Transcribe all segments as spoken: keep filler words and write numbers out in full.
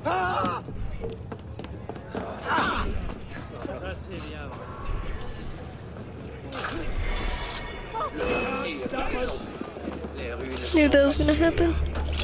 Knew that was gonna happen.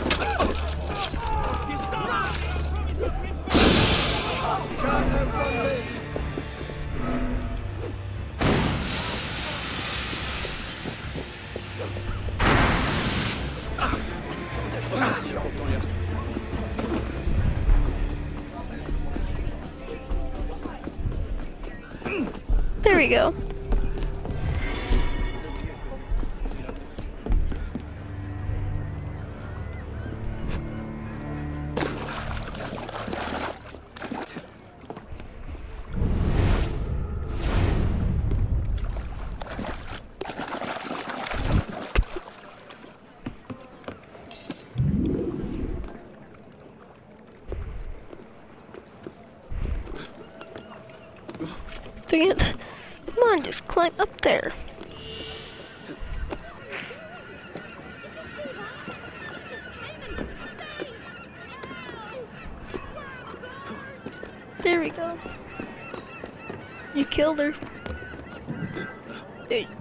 There we go. Dang it. Come on, just climb up there. There we go. You killed her. There.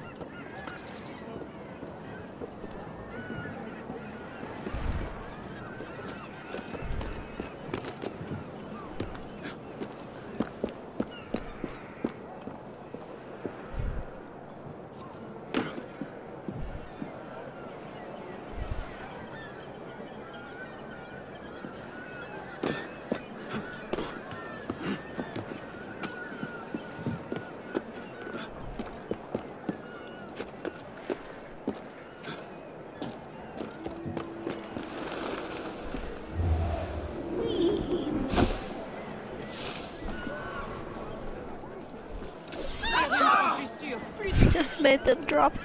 Just made them drop.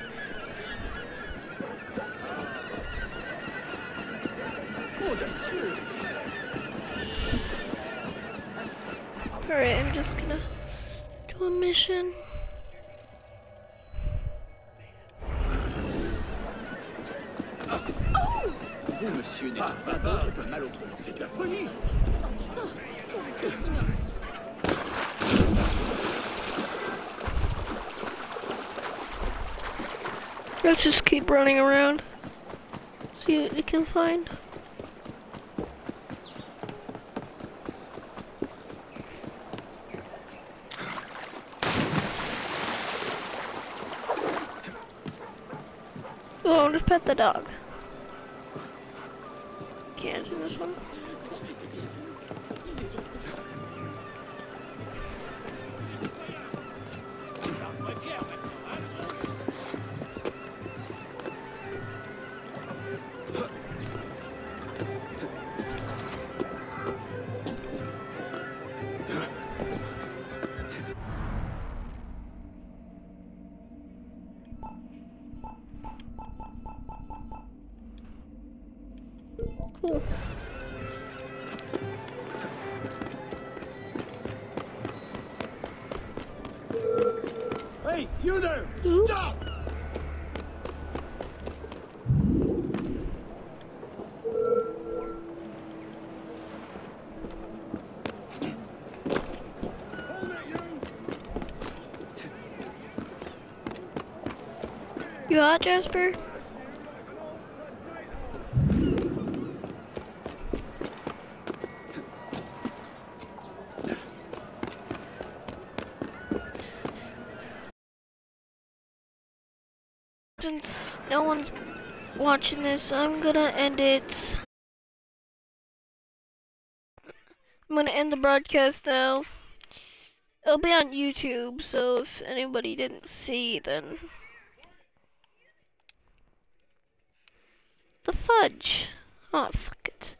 Alright, I'm just gonna do a mission. Vous, monsieur, n'êtes pas d'autre qu'un mal autrement. C'est de la folie. Let's just keep running around. See what we can find. Oh, I'll just pet the dog. Can't do this one. Cool. Hey, you there! Ooh. Stop! You hot, Jasper? Since no one's watching this, I'm gonna end it. I'm gonna end the broadcast now. It'll be on YouTube, so if anybody didn't see, then... The fudge! Oh, fuck it.